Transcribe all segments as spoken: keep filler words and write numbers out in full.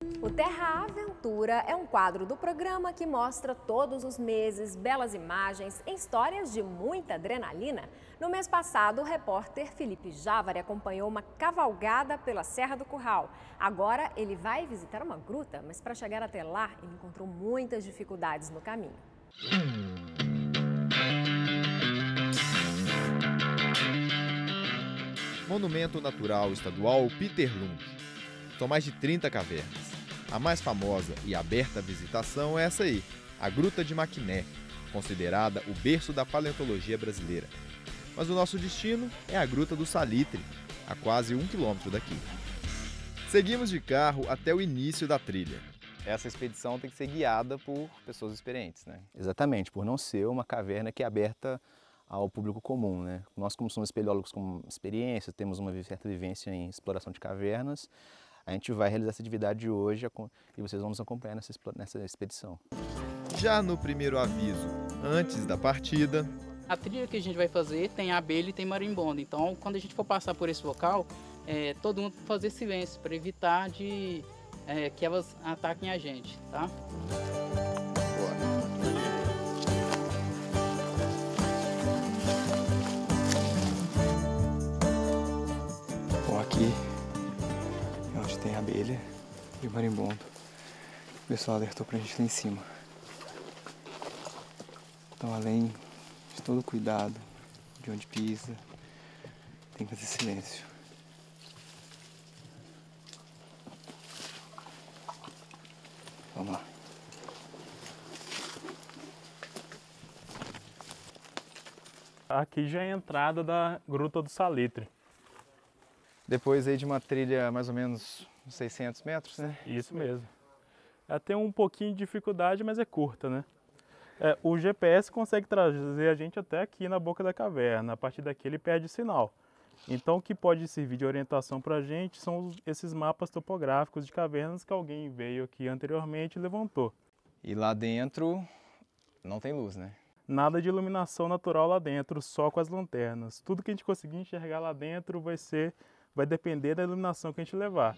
O Terra Aventura é um quadro do programa que mostra todos os meses belas imagens em histórias de muita adrenalina. No mês passado, o repórter Felipe Jávari acompanhou uma cavalgada pela Serra do Curral. Agora ele vai visitar uma gruta, mas para chegar até lá, ele encontrou muitas dificuldades no caminho. Monumento Natural Estadual Peter Lund. São mais de trinta cavernas. A mais famosa e aberta à visitação é essa aí, a Gruta de Maquiné, considerada o berço da paleontologia brasileira. Mas o nosso destino é a Gruta do Salitre, a quase um quilômetro daqui. Seguimos de carro até o início da trilha. Essa expedição tem que ser guiada por pessoas experientes, né? Exatamente, por não ser uma caverna que é aberta ao público comum, né? Nós, como somos espeleólogos com experiência, temos uma certa vivência em exploração de cavernas, a gente vai realizar essa atividade hoje e vocês vão nos acompanhar nessa, nessa expedição. Já no primeiro aviso, antes da partida... A trilha que a gente vai fazer tem abelha e tem marimbondo, então quando a gente for passar por esse local, é, todo mundo fazer silêncio para evitar de, é, que elas ataquem a gente, tá? Bom, aqui onde tem a abelha e o marimbondo. O pessoal alertou pra gente lá em cima. Então, além de todo o cuidado de onde pisa, tem que fazer silêncio. Vamos lá. Aqui já é a entrada da Gruta do Salitre. Depois aí de uma trilha mais ou menos uns seiscentos metros, né? Isso mesmo. Ela tem um pouquinho de dificuldade, mas é curta, né? É, o G P S consegue trazer a gente até aqui na boca da caverna. A partir daqui ele perde sinal. Então o que pode servir de orientação para a gente são os, esses mapas topográficos de cavernas que alguém veio aqui anteriormente e levantou. E lá dentro não tem luz, né? Nada de iluminação natural lá dentro, só com as lanternas. Tudo que a gente conseguir enxergar lá dentro vai ser... vai depender da iluminação que a gente levar.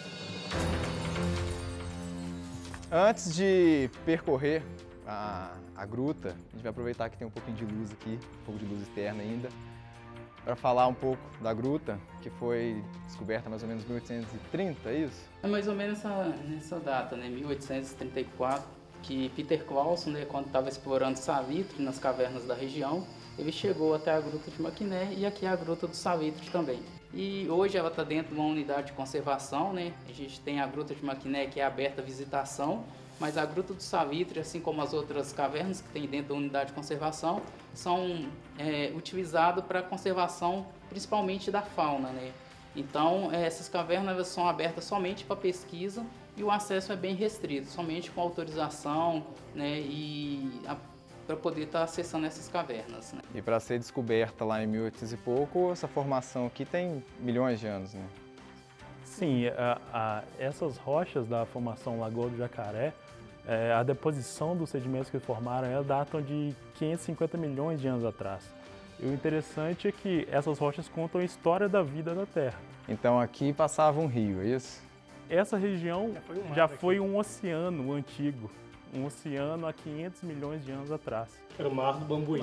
Antes de percorrer a, a gruta, a gente vai aproveitar que tem um pouquinho de luz aqui, um pouco de luz externa ainda, para falar um pouco da gruta, que foi descoberta mais ou menos em mil oitocentos e trinta, é isso? É mais ou menos essa, nessa data, né, mil oitocentos e trinta e quatro, que Peter Clauson, né, quando estava explorando Salitre nas cavernas da região, ele chegou até a Gruta de Maquiné e aqui é a Gruta do Salitre também. E hoje ela está dentro de uma unidade de conservação, né? A gente tem a Gruta de Maquiné que é aberta à visitação, mas a Gruta do Salitre, assim como as outras cavernas que tem dentro da unidade de conservação, são é, utilizadas para conservação principalmente da fauna, né? Então essas cavernas elas são abertas somente para pesquisa e o acesso é bem restrito, somente com autorização, né? E a para poder estar acessando essas cavernas, né? E para ser descoberta lá em mil e oitocentos e pouco, essa formação aqui tem milhões de anos, né? Sim, a, a, essas rochas da formação Lagoa do Jacaré, é, a deposição dos sedimentos que formaram elas datam de quinhentos e cinquenta milhões de anos atrás. E o interessante é que essas rochas contam a história da vida da Terra. Então aqui passava um rio, é isso? Essa região já foi um, já foi um oceano antigo. Um oceano há quinhentos milhões de anos atrás. Era o Mar do Bambuí.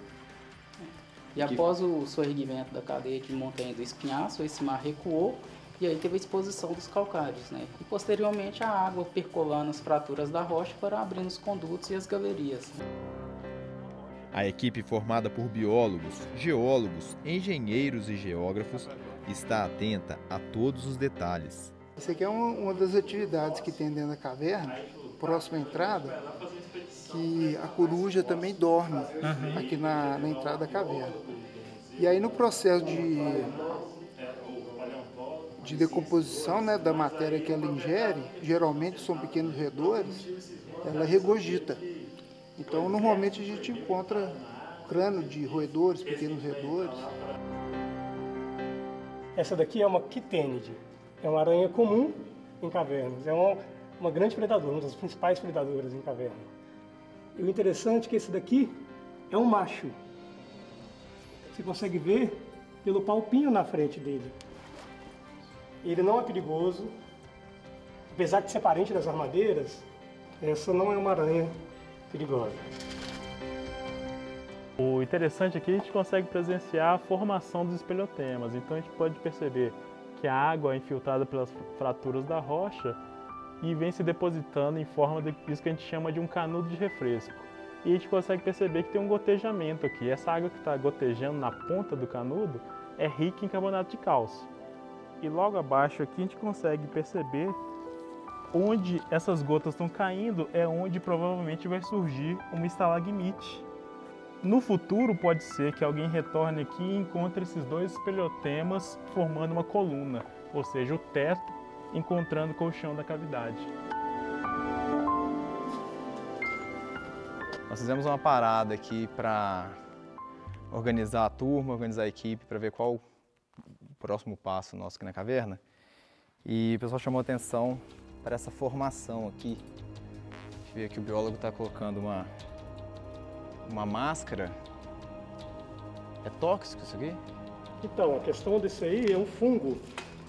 E após o sorregimento da cadeia de montanha do Espinhaço, esse mar recuou e aí teve a exposição dos calcários, né? E posteriormente a água percolando as fraturas da rocha para abrindo os condutos e as galerias. A equipe formada por biólogos, geólogos, engenheiros e geógrafos está atenta a todos os detalhes. Isso aqui é uma, uma das atividades que tem dentro da caverna, próxima à entrada, que a coruja também dorme uhum. aqui na, na entrada da caverna. E aí no processo de, de decomposição, né, da matéria que ela ingere, geralmente são pequenos roedores, ela regurgita. Então normalmente a gente encontra crânio de roedores, pequenos roedores. Essa daqui é uma quitênide, é uma aranha comum em cavernas, é uma, uma grande predadora, uma das principais predadoras em caverna. E o interessante é que esse daqui é um macho. Você consegue ver pelo palpinho na frente dele. Ele não é perigoso, apesar de ser parente das armadeiras, essa não é uma aranha perigosa. O interessante aqui é que a gente consegue presenciar a formação dos espeleotemas, então a gente pode perceber que a água é infiltrada pelas fraturas da rocha e vem se depositando em forma disso que a gente chama de um canudo de refresco. E a gente consegue perceber que tem um gotejamento aqui. Essa água que está gotejando na ponta do canudo é rica em carbonato de cálcio. E logo abaixo aqui a gente consegue perceber onde essas gotas estão caindo é onde provavelmente vai surgir uma estalagmite. No futuro pode ser que alguém retorne aqui e encontre esses dois espeleotemas formando uma coluna, ou seja, o teto encontrando com o chão da cavidade. Nós fizemos uma parada aqui para organizar a turma, organizar a equipe, para ver qual o próximo passo nosso aqui na caverna. E o pessoal chamou atenção para essa formação aqui. A gente vê que o biólogo está colocando uma, uma máscara. É tóxico isso aqui? Então, a questão desse aí é um fungo.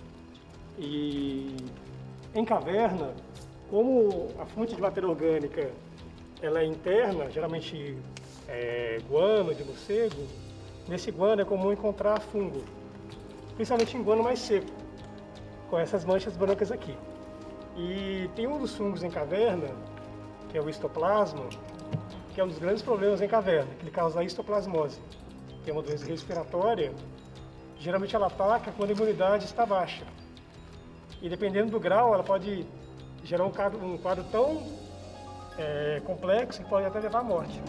E em caverna, como a fonte de matéria orgânica ela é interna, geralmente é guano de morcego, nesse guano é comum encontrar fungo, principalmente em guano mais seco, com essas manchas brancas aqui. E tem um dos fungos em caverna, que é o histoplasma, que é um dos grandes problemas em caverna, que ele causa a histoplasmose, que é uma doença respiratória. Geralmente ela ataca quando a imunidade está baixa. E dependendo do grau, ela pode gerar um quadro, um quadro tão é, complexo que pode até levar à morte.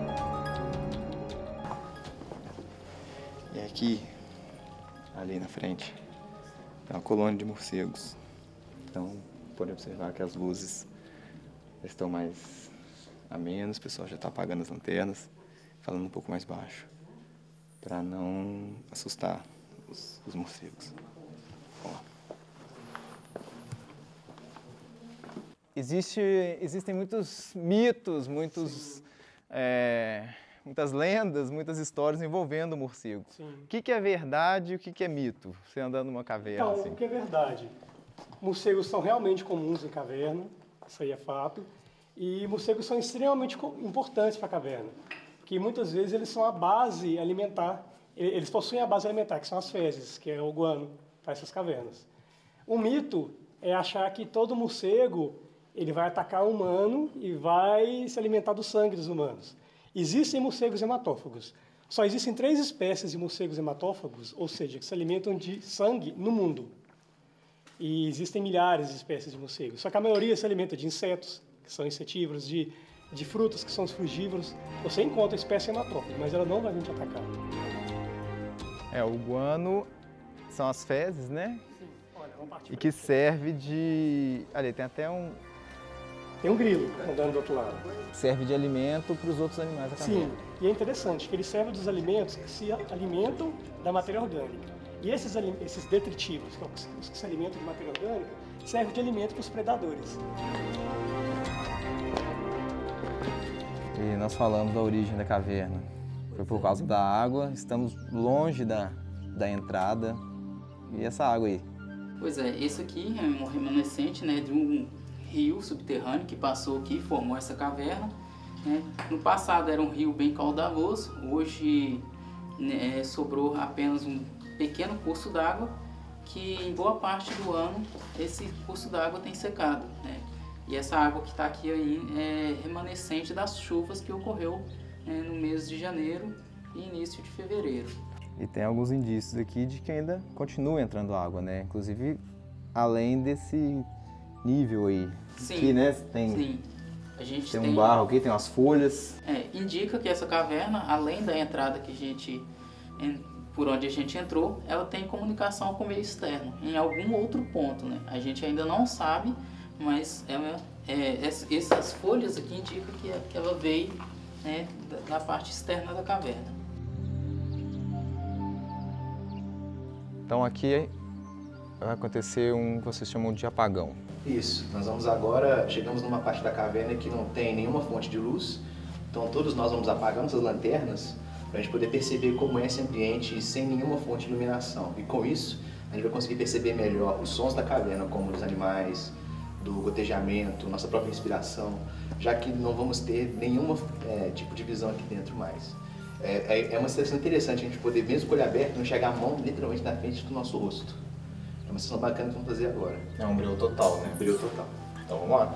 E aqui, ali na frente, tem uma colônia de morcegos. Então, pode observar que as luzes estão mais amenas, o pessoal já está apagando as lanternas, falando um pouco mais baixo, para não assustar os, os morcegos. Vamos lá. Existe, existem muitos mitos, muitos, é, muitas lendas, muitas histórias envolvendo o morcego. Sim. O que, que é verdade e o que, que é mito, você andando numa caverna? Então, assim? o que é verdade? Morcegos são realmente comuns em caverna, isso aí é fato. E morcegos são extremamente importantes para a caverna, porque muitas vezes eles são a base alimentar, eles possuem a base alimentar, que são as fezes, que é o guano para essas cavernas. O mito é achar que todo morcego ele vai atacar o humano e vai se alimentar do sangue dos humanos. Existem morcegos hematófagos. Só existem três espécies de morcegos hematófagos, ou seja, que se alimentam de sangue no mundo. E existem milhares de espécies de morcegos. Só que a maioria se alimenta de insetos, que são insetívoros, de, de frutas, que são os frugívoros. Você encontra a espécie hematófaga, mas ela não vai vir te atacar. É, o guano são as fezes, né? Sim. Olha, vamos partir E que serve de... Ali, tem até um... Tem um grilo andando do outro lado. Serve de alimento para os outros animais da caverna. Sim, e é interessante que ele serve dos alimentos que se alimentam da matéria orgânica. E esses, esses detritivos, que são os que se alimentam de matéria orgânica, servem de alimento para os predadores. E nós falamos da origem da caverna. Foi por causa da água, estamos longe da, da entrada. E essa água aí? Pois é, esse aqui é um remanescente, né, de um rio subterrâneo que passou aqui e formou essa caverna. Né? No passado era um rio bem caudaloso, hoje né, sobrou apenas um pequeno curso d'água que em boa parte do ano esse curso d'água tem secado. Né? E essa água que está aqui aí é remanescente das chuvas que ocorreu né, no mês de janeiro e início de fevereiro. E tem alguns indícios aqui de que ainda continua entrando água, né? Inclusive além desse nível aí. Sim, aqui, né? Tem, sim. A gente tem um tem, barro aqui, tem umas folhas. É, indica que essa caverna, além da entrada que a gente, por onde a gente entrou, ela tem comunicação com o meio externo, em algum outro ponto, né? A gente ainda não sabe, mas é, é, essas folhas aqui indicam que, que ela veio né, da, da parte externa da caverna. Então aqui vai acontecer um que vocês chamam de apagão. Isso, nós vamos agora, chegamos numa parte da caverna que não tem nenhuma fonte de luz, então todos nós vamos apagar nossas lanternas para a gente poder perceber como é esse ambiente sem nenhuma fonte de iluminação. E com isso, a gente vai conseguir perceber melhor os sons da caverna, como os animais, do gotejamento, nossa própria inspiração, já que não vamos ter nenhum é, tipo de visão aqui dentro mais. É, é uma sensação interessante a gente poder, mesmo com o olho aberto, não enxergar a mão literalmente na frente do nosso rosto. É uma sensação bacana que vamos fazer agora. É um brilho total, né? Brilho total. Então vamos lá.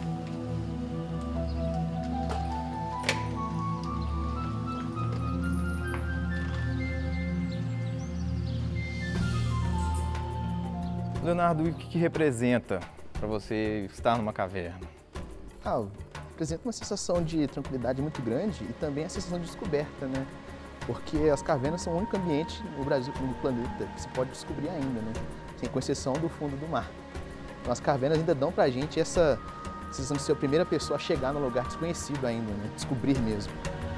Leonardo, o que, que representa para você estar numa caverna? Ah, apresenta uma sensação de tranquilidade muito grande e também a sensação de descoberta, né? Porque as cavernas são o único ambiente no Brasil, no planeta, que se pode descobrir ainda, né? Sem com exceção do fundo do mar. Então, as cavernas ainda dão pra gente essa sensação de ser a primeira pessoa a chegar num lugar desconhecido ainda, né? Descobrir mesmo.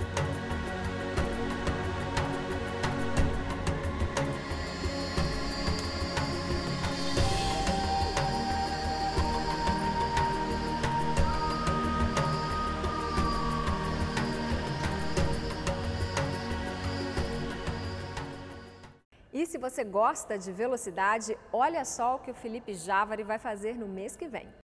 E se você gosta de velocidade, olha só o que o Felipe Jávari vai fazer no mês que vem.